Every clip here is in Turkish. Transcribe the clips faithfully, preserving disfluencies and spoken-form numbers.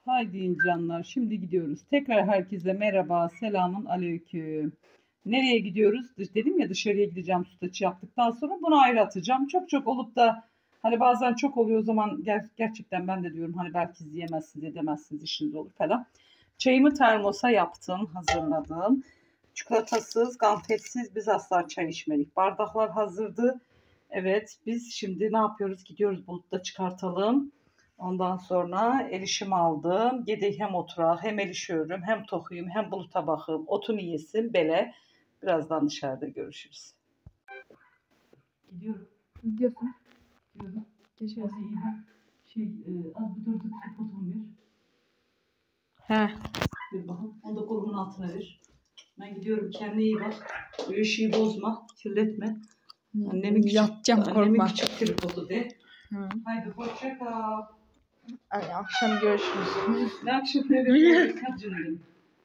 Haydi canlar, şimdi gidiyoruz. Tekrar herkese merhaba, selamun aleyküm. Nereye gidiyoruz? Dedim ya, dışarıya gideceğim sütlaç yaptıktan sonra bunu ayrı atacağım. Çok çok olup da hani bazen çok oluyor, o zaman ger gerçekten ben de diyorum hani belki yiyemezsiniz edemezsiniz, işiniz olur falan. Çayımı termosa yaptım, hazırladım. Çikolatasız, gafetsiz biz asla çay içmedik. Bardaklar hazırdı. Evet, biz şimdi ne yapıyoruz? Gidiyoruz, bulutta çıkartalım. Ondan sonra erişim aldım. Yedek hem oturağı hem erişiyorum hem tokuyum hem buluta bakım. Otunu yesin bele. Birazdan dışarıda görüşürüz. Gidiyorum. Gidiyorsun. Gidiyorum. Geçiyoruz. Hadi iyi bak. Şey, e, az bir durduk fotoğrafımı ver. He. Bir bakalım. Onu da kolumun altına ver. Ben gidiyorum. Kendine iyi bak. Bu işi bozma. Kirletme. Annemin küçük, Yatacağım, annemin korkma. küçük tripodu de. Hı. Haydi hoşça kal. Ay, akşam görüşürüz. Ne akşam nereye? Hadi canım.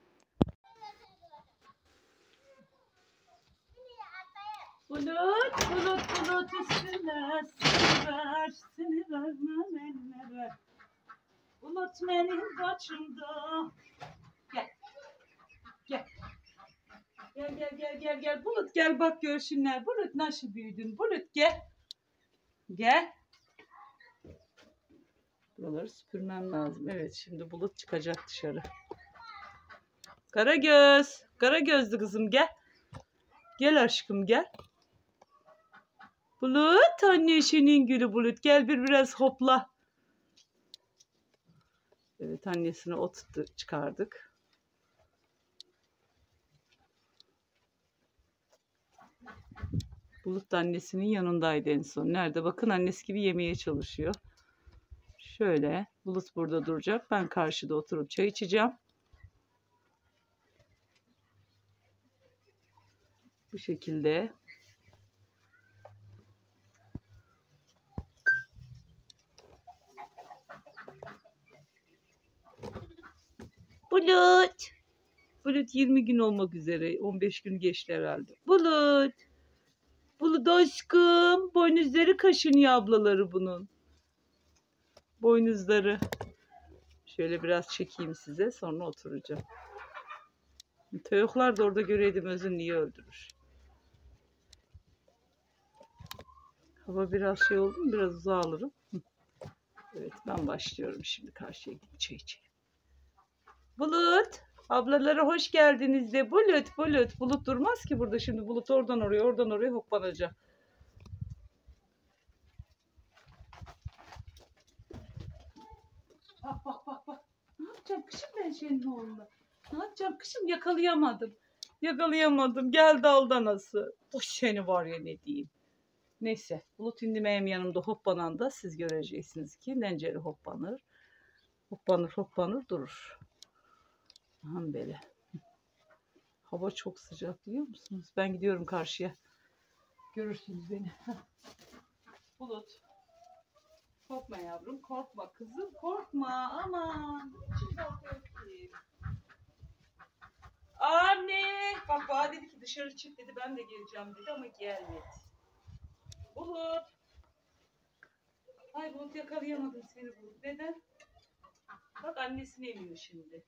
Bulut, bulut, bulut üstüne seni seni vermem ellere. Bulut benim başımda. Gel, gel. Gel, gel, gel, gel, gel. Bulut gel bak görsünler. Bulut nasıl büyüdün? Bulut gel. Gel. Buraları süpürmem lazım. Evet, şimdi Bulut çıkacak dışarı. Karagöz. Karagözlü kızım gel. Gel aşkım gel. Bulut, annesinin gülü Bulut. Gel bir biraz hopla. Evet, annesini oturttu, çıkardık. Bulut da annesinin yanındaydı en son. Nerede? Bakın, annesi gibi yemeye çalışıyor. Şöyle, Bulut burada duracak. Ben karşıda oturup çay içeceğim. Bu şekilde. Bulut. Bulut yirmi gün olmak üzere. on beş gün geçti herhalde. Bulut. Bulut aşkım. Boynuzları kaşınıyor ablaları bunun. Boynuzları. Şöyle biraz çekeyim size. Sonra oturacağım. Tavuklar da orada göreydim, özün niye öldürür. Hava biraz şey oldu mu biraz uzağa alırım. Evet, ben başlıyorum şimdi, karşıya gidip çay içeyim. Bulut. Ablalara hoş geldiniz de. Bulut, Bulut. Bulut durmaz ki burada şimdi. Bulut oradan oraya, oradan oraya hoppanacak. Bak bak bak bak. Ne yapacağım kışım ben senin oğluna? Ne yapacağım kışım, yakalayamadım. Yakalayamadım. Gel dalda nasıl? Bu seni var ya, ne diyeyim. Neyse, Bulut indi benim yanımda hoppananda siz göreceksiniz ki nenceri hoppanır. Hoppanır hoppanır durur. Aman böyle. Hava çok sıcak, biliyor musunuz? Ben gidiyorum karşıya. Görürsünüz beni. Bulut. Korkma yavrum, korkma kızım, korkma. Aman. Hiç korkuyorum. Anne. Bak, bana dedi ki dışarı çık dedi, ben de geleceğim dedi ama gelmedi. Bulut. Ay Bulut, yakalayamadım seni Bulut. Neden? Bak, annesini emiyor şimdi.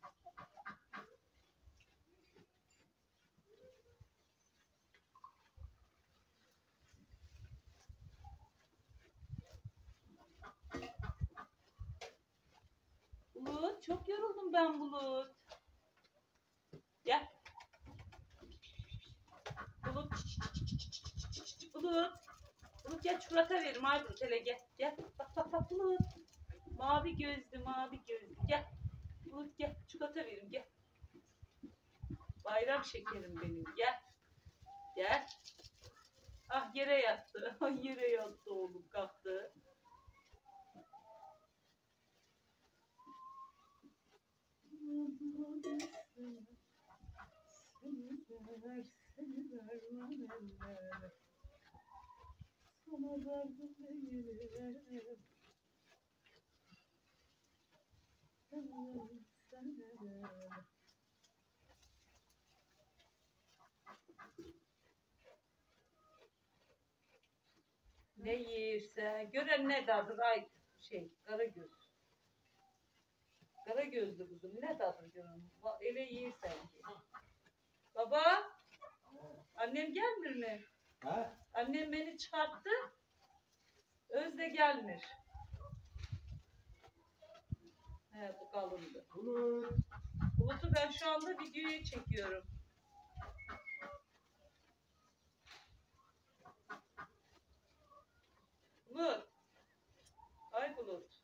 Bulut, çok yoruldum ben Bulut. Gel. Bulut. Bulut. Bulut gel, çikolata veririm. Ay Bulut, hele gel. Gel. Bak bak bak Bulut. Mavi gözlü, mavi gözlü. Gel. Bulut gel. Çikolata veririm, gel. Bayram şekerim benim, gel. Gel. Ah, yere yattı. Ah, yere yattı oğlum, kalktı. Seni ver, seni vermem ellere. Sana verdim değilim. Ne yerse gören ne dadır ay şey Karagöz. Kara gözlü kızım. Ne tadı canım? Va- Eve iyi sanki. Baba. Annem gelmir mi? Ha? Annem beni çıkarttı. Özde gelmir. He bu kalındı. Bulut. Bulut'u ben şu anda videoya çekiyorum. Bulut. Ay Bulut.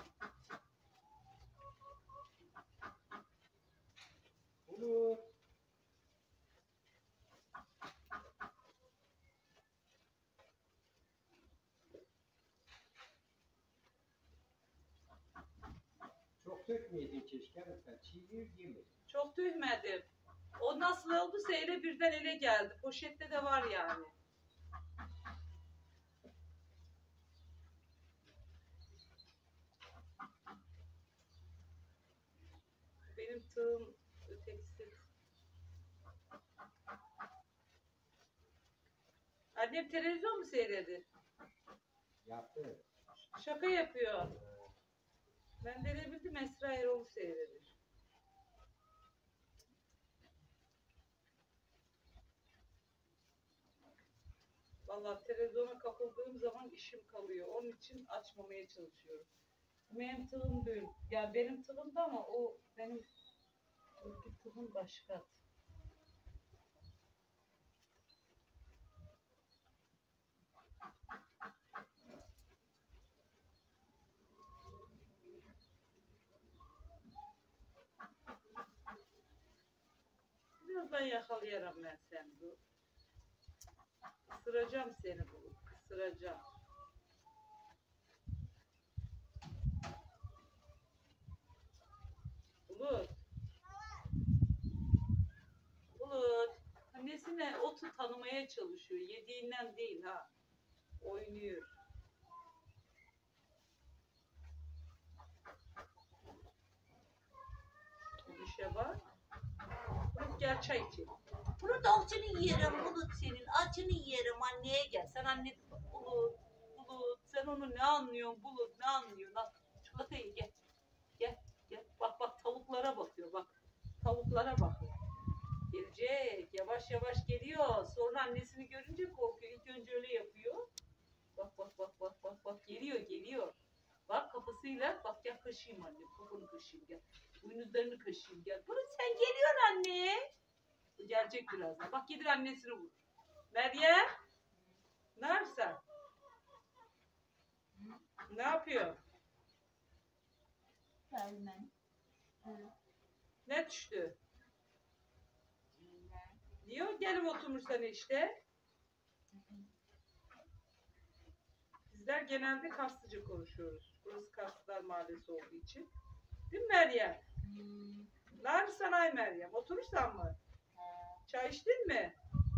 Bulut. Çok dökmeydin keşke ama sen çiğniyor yemedin. Çok tühmedim. O nasıl olduysa ele birden ele geldi. Poşette de var yani. Benim tığım ötekisi. Annem televizyon mu seyredi? Yaptı. Şaka yapıyor. Ben de ne bildim Esra Erol'u seyredir. Vallahi televizyona kapıldığım zaman işim kalıyor. Onun için açmamaya çalışıyorum. Benim tığım değil. Yani benim tığım da ama o benim öbür tığım başka. Birazdan yakalayarım ben seni bu. Kısıracağım seni bu. Kısıracağım. Bulut. Bulut. Annesine otu tanımaya çalışıyor. Yediğinden değil ha. Oynuyor. Bir şey var. Bulut gel çay içelim. Bulut alçını yerim Bulut senin. Alçını yerim anneye gel. Sen anne Bulut. Bulut. Sen onu ne anlıyorsun Bulut? Ne anlıyorsun? Al çikolatayı gel. Gel. Gel. Bak bak tavuklara bakıyor bak. Tavuklara bakıyor. Gelecek. Yavaş yavaş geliyor. Sonra annesini görünce korkuyor. İlk önce öyle yapıyor. Bak bak bak bak bak bak. Geliyor geliyor. Bak kafasıyla bak gel kaşıyım anne. Kafanı kaşıyım gel. Boynuzlarını kaşıyım gel. Bulut sen geliyorsun anne. Gelecek birazdan. Bak gelir annesini vur. Meryem. Ne yapıyorsun? Ne yapıyor? Gelmem. Ne düştü? Diyor gelip oturmuşsan işte. Bizler genelde Karslıca konuşuyoruz. Burası Karslılar Mahallesi olduğu için. Değil mi Meryem? Ne yapıyorsun ay Meryem? Oturursan mı? Çay içtin mi?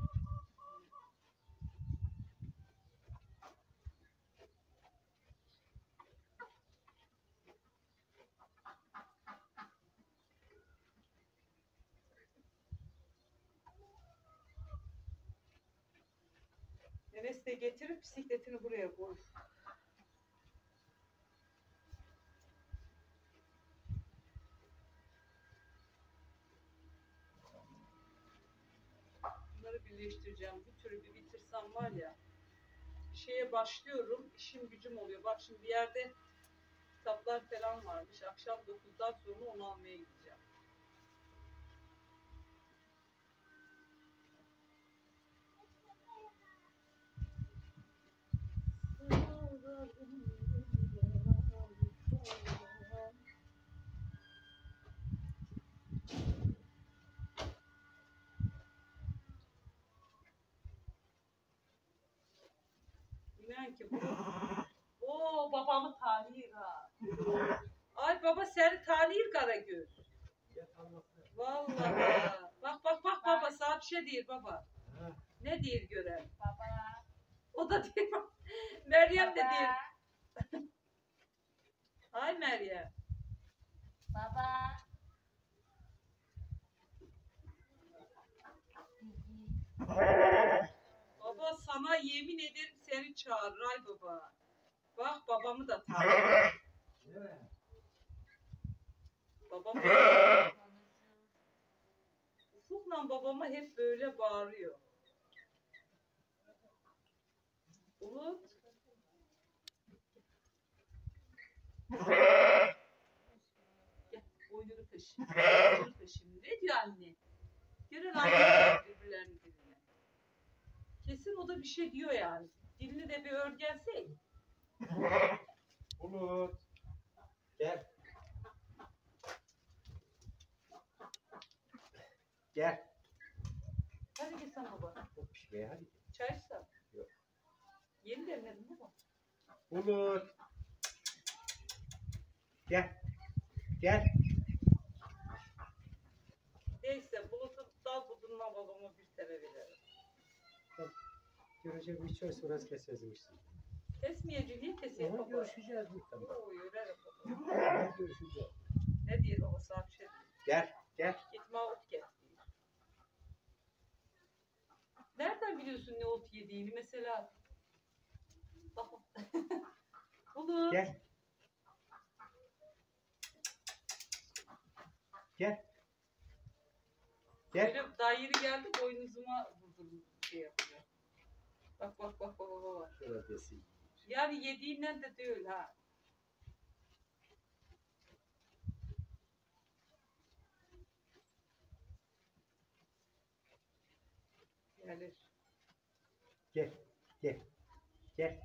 Enes de getirip bisikletini buraya koy. Bunları birleştireceğim. Bir türlü bir bitirsem var ya. Bir şeye başlıyorum. İşim gücüm oluyor. Bak şimdi bir yerde kitaplar falan varmış. Akşam dokuzdan sonra onu almaya gideceğim. İnan ki bu. Oo babamı tanıyor ha. Ay baba seni tanıyor Karagöz. Vallahi. Bak bak bak baba sana bir şey değil baba. Ha? Ne diyor gören? Baba. O da diyor. Meryem de Baba. diyor. Ay Meryem. Baba. Baba sana yemin ederim seni çağırır ay baba. Bak babamı da tanıyor. Ne? Babam Ufuk'la babama hep böyle bağırıyor. Bulut. Gel, boynunu kaşı. Boynunu kaşı. Ne diyor anne? Gören anne birbirlerinin diline. Kesin o da bir şey diyor yani. Dilini de bir örgensek. Bulut. Gel. Gel. Hadi gel sen baba. Çok pişmeye hadi. Çay içsem. Yok. Yeni demledim baba. Bulut. Gel. Gel. Neyse Bulut'un dal budundan babama bir tane verelim. Görecek bir çay sonrası kesezmişsin. Kesmeyeceğim. Niye keseyim Ama baba? görüşeceğiz muhtemelen. Oo, yörerim baba. Görüşeceğiz. Ne diyor baba sana bir şey diyor. Gel. Gel. Gitme ot gel diyor. Nereden biliyorsun ne ot yediğini mesela? Bak. Bulut. Gel. Gel. Gel. Böyle daha yeni geldi boynuzuma vurdum şey yapıyor. Bak bak bak bak bak bak. Şöyle desin. Yani yediğinden de değil ha. Gelir. Gel. Gel. Gel.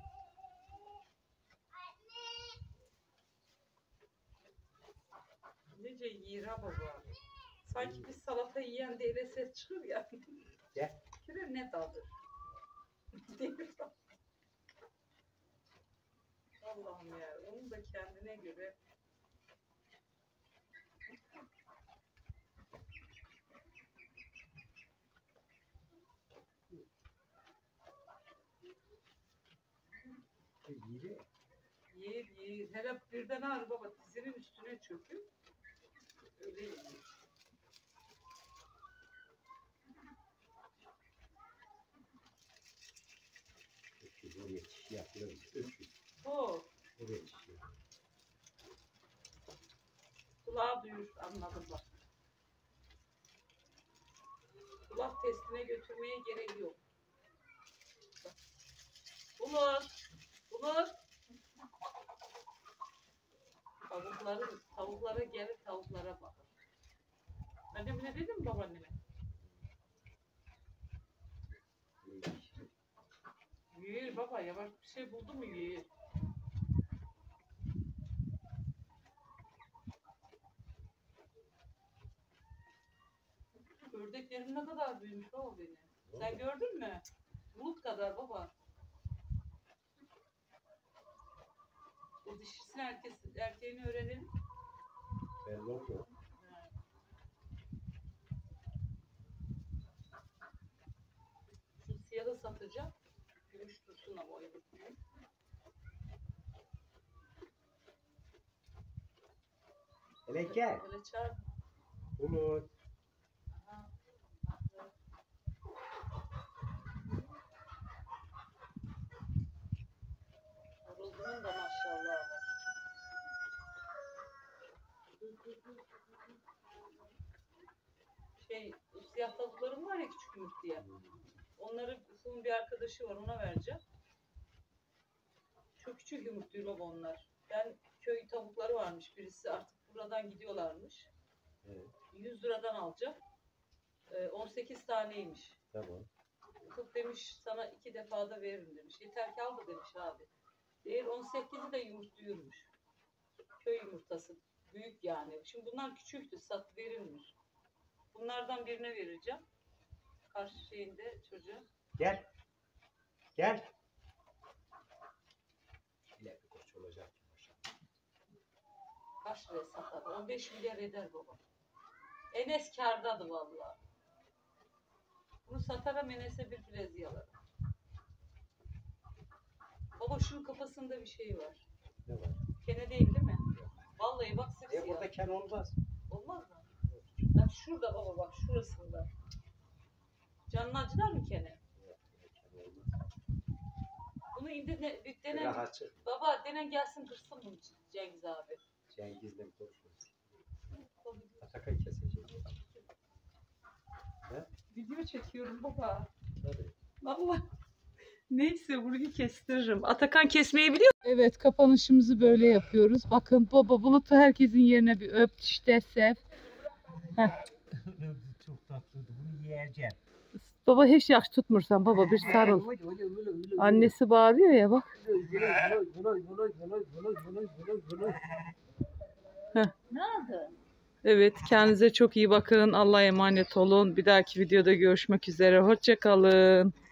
Nece yiyir ha baba. Sanki bir salata yiyen de ele ses çıkıyor ya. Gel. Kire ne tadı? Allah'ım ya. Onun da kendine göre Yiyecek. yiyir yiyir. Hele birden ağır baba dizinin üstüne çöküp öyle yiyor. Öküz o yetiş yapılır. Öküz. O O yetişiyor. kulağı duyur anladım bak. Kulak testine götürmeye gerek yok. Bak. Bulut. Bulut. Tavukları, tavuklara gelir tavuklara bakar. Annem ne dedim babaanneme? Yiyir baba yavaş bir şey buldu mu yiyir. Ördeklerim ne kadar büyümüş baba benim. Sen gördün mü? Bulut kadar baba. O dişisini herkes, erkeğini öğrenelim. Ben yok. Ha. Şu siyahı satacağım. Gümüş dursun ama o yumurtluyu. Hele gel. Böyle çağır. Bulut. Aha. Horozunun da maşallah var. Şey, o siyah tavuklarım var ya küçük yumurtluya. Onları Ufuk'un bir arkadaşı var ona vereceğim. Çok küçük yumurtluyor baba onlar. Ben köy tavukları varmış birisi artık buradan gidiyorlarmış. Evet. yüz liradan alacağım. Ee, on sekiz taneymiş. Tamam. Ufuk demiş sana iki defada veririm demiş. Yeter ki al da demiş abi. Değil on sekizi de yumurtluyormuş. Köy yumurtası. Büyük yani. Şimdi bunlar küçüktü. Sat verilmiş. Bunlardan birine vereceğim. Karşı şeyinde çocuğa. Gel. Gel. İleride koç olacak. Kaç liraya satar? on beş milyar eder baba. Enes kârdadı vallahi. Bunu satarım Enes'e bir bileziği alırım. Baba şunun kafasında bir şey var. Ne var? Kene değil değil mi? Vallahi bak E simsiyah. burada ken olmaz. Olmaz mı? Bak şurada baba bak şurasında. Canını acılar mı kene? Yok, ken olmaz. Bunu indi ne, bir Biraz denen, açık. baba denen gelsin kırsın bunu Cengiz abi. Cengiz'le konuşuruz. Video çekiyorum baba. Tabii. Vallahi. Neyse burayı kestiririm. Atakan kesmeyi biliyor. Evet, kapanışımızı böyle yapıyoruz. Bakın baba Bulut'u herkesin yerine bir öp işte sev. Heh. Çok tatlıydı. Bunu yiyeceğim. Baba hiç yaş tutmursan baba bir sarıl. Annesi bağırıyor ya bak. Ne oldu? Evet, kendinize çok iyi bakın. Allah'a emanet olun. Bir dahaki videoda görüşmek üzere. Hoşça kalın.